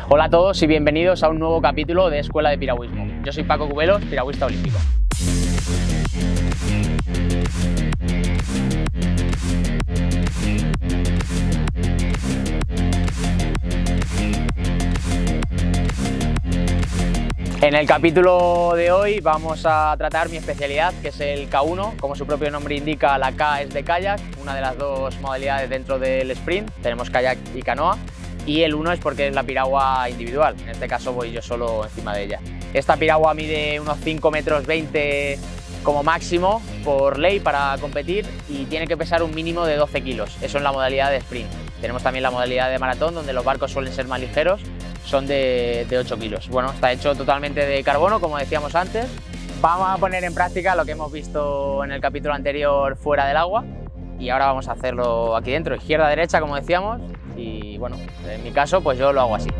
Hola a todos y bienvenidos a un nuevo capítulo de Escuela de Piragüismo. Yo soy Paco Cubelos, piragüista olímpico. En el capítulo de hoy vamos a tratar mi especialidad, que es el K1. Como su propio nombre indica, la K es de kayak, una de las dos modalidades dentro del sprint. Tenemos kayak y canoa. Y el 1 es porque es la piragua individual, en este caso voy yo solo encima de ella. Esta piragua mide unos 5,20 metros como máximo por ley para competir y tiene que pesar un mínimo de 12 kilos, eso en la modalidad de sprint. Tenemos también la modalidad de maratón, donde los barcos suelen ser más ligeros, son de 8 kilos. Bueno, está hecho totalmente de carbono, como decíamos antes. Vamos a poner en práctica lo que hemos visto en el capítulo anterior fuera del agua y ahora vamos a hacerlo aquí dentro, izquierda-derecha, como decíamos. Y bueno, en mi caso pues yo lo hago así.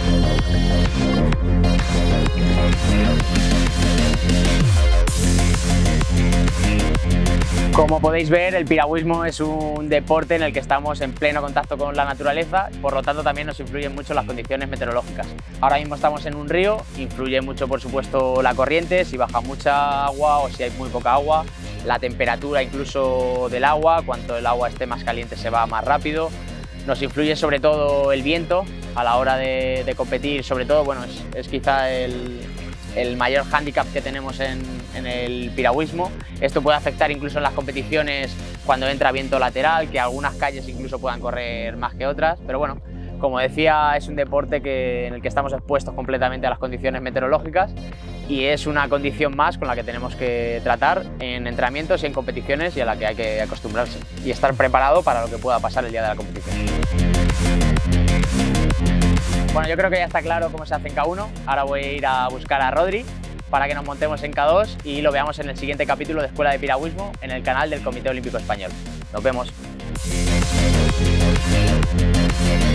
Como podéis ver, el piragüismo es un deporte en el que estamos en pleno contacto con la naturaleza, por lo tanto también nos influyen mucho las condiciones meteorológicas. Ahora mismo estamos en un río, influye mucho por supuesto la corriente, si baja mucha agua o si hay muy poca agua, la temperatura incluso del agua, cuanto el agua esté más caliente se va más rápido. Nos influye sobre todo el viento a la hora de competir, sobre todo, bueno, es quizá el mayor hándicap que tenemos en el piragüismo. Esto puede afectar incluso en las competiciones cuando entra viento lateral, que algunas calles incluso puedan correr más que otras, pero bueno, como decía, es un deporte en el que estamos expuestos completamente a las condiciones meteorológicas y es una condición más con la que tenemos que tratar en entrenamientos y en competiciones y a la que hay que acostumbrarse y estar preparado para lo que pueda pasar el día de la competición. Bueno, yo creo que ya está claro cómo se hace en K1, ahora voy a ir a buscar a Rodri para que nos montemos en K2 y lo veamos en el siguiente capítulo de Escuela de Piragüismo en el canal del Comité Olímpico Español. Nos vemos.